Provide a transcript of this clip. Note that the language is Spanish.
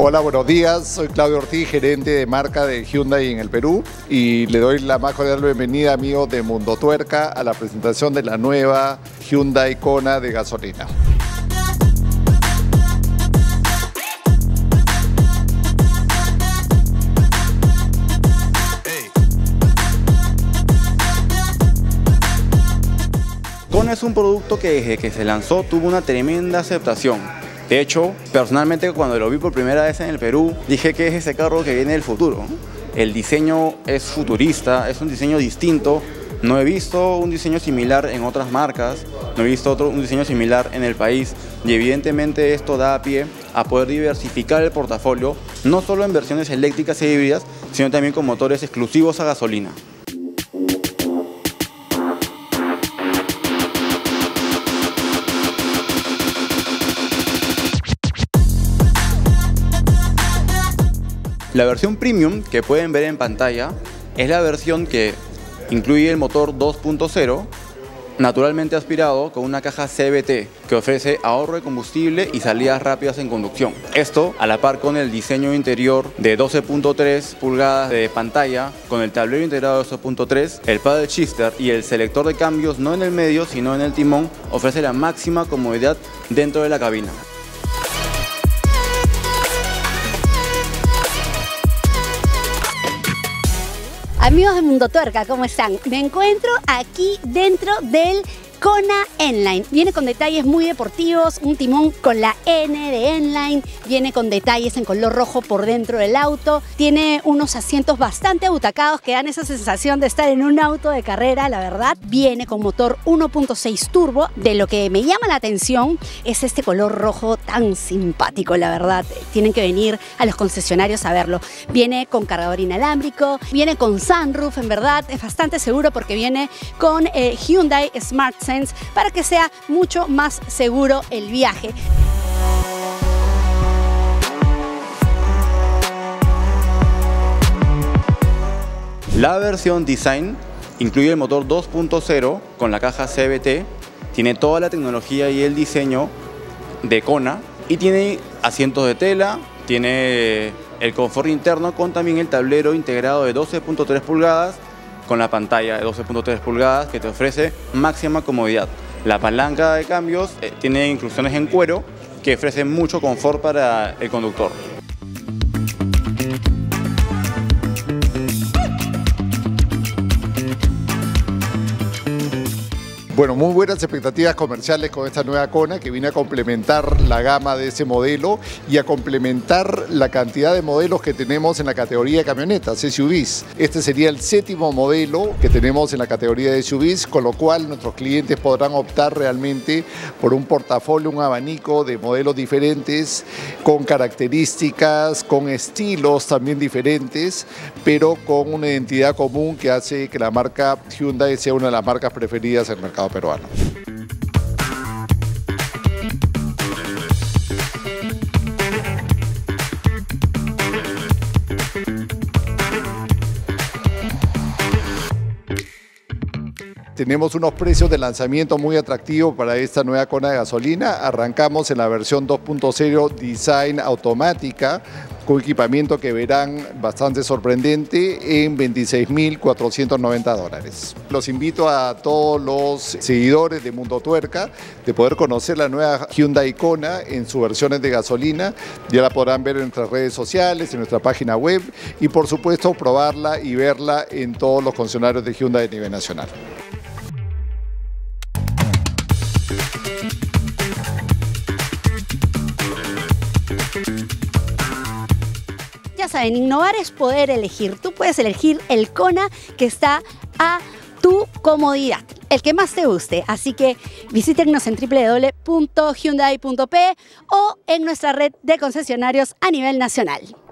Hola, buenos días. Soy Claudio Ortiz, gerente de marca de Hyundai en el Perú, y le doy la más cordial bienvenida, amigos de Mundo Tuerca, a la presentación de la nueva Hyundai Kona de gasolina. Kona es un producto que desde que se lanzó tuvo una tremenda aceptación. De hecho, personalmente cuando lo vi por primera vez en el Perú, dije que es ese carro que viene del futuro. El diseño es futurista, es un diseño distinto. No he visto un diseño similar en otras marcas, no he visto un diseño similar en el país, y evidentemente esto da pie a poder diversificar el portafolio, no solo en versiones eléctricas e híbridas, sino también con motores exclusivos a gasolina. La versión Premium que pueden ver en pantalla es la versión que incluye el motor 2.0 naturalmente aspirado con una caja CVT que ofrece ahorro de combustible y salidas rápidas en conducción. Esto a la par con el diseño interior de 12.3 pulgadas de pantalla con el tablero integrado de 12.3, el paddle shifter y el selector de cambios no en el medio sino en el timón ofrece la máxima comodidad dentro de la cabina. Amigos de Mundo Tuerca, ¿cómo están? Me encuentro aquí dentro del Kona N-Line. Viene con detalles muy deportivos, un timón con la N de N-Line, viene con detalles en color rojo por dentro del auto, tiene unos asientos bastante abutacados que dan esa sensación de estar en un auto de carrera, la verdad. Viene con motor 1.6 turbo. De lo que me llama la atención es este color rojo tan simpático, la verdad. Tienen que venir a los concesionarios a verlo. Viene con cargador inalámbrico, viene con sunroof, en verdad es bastante seguro porque viene con Hyundai SmartSense para que sea mucho más seguro el viaje. La versión Design incluye el motor 2.0 con la caja CVT, tiene toda la tecnología y el diseño de Kona y tiene asientos de tela, tiene el confort interno con también el tablero integrado de 12.3 pulgadas con la pantalla de 12.3 pulgadas que te ofrece máxima comodidad. La palanca de cambios tiene inclusiones en cuero que ofrecen mucho confort para el conductor. Bueno, muy buenas expectativas comerciales con esta nueva Kona que viene a complementar la gama de ese modelo y a complementar la cantidad de modelos que tenemos en la categoría de camionetas, SUVs. Este sería el 7º modelo que tenemos en la categoría de SUVs, con lo cual nuestros clientes podrán optar realmente por un portafolio, un abanico de modelos diferentes, con características, con estilos también diferentes, pero con una identidad común que hace que la marca Hyundai sea una de las marcas preferidas del mercado peruano. Tenemos unos precios de lanzamiento muy atractivos para esta nueva Kona de gasolina. Arrancamos en la versión 2.0 Design automática, con equipamiento que verán bastante sorprendente en $26.490. Los invito a todos los seguidores de Mundo Tuerca de poder conocer la nueva Hyundai Kona en sus versiones de gasolina. Ya la podrán ver en nuestras redes sociales, en nuestra página web y por supuesto probarla y verla en todos los concesionarios de Hyundai a nivel nacional. Ya saben, innovar es poder elegir. Tú puedes elegir el Kona que está a tu comodidad, el que más te guste. Así que visítenos en www.hyundai.pe o en nuestra red de concesionarios a nivel nacional.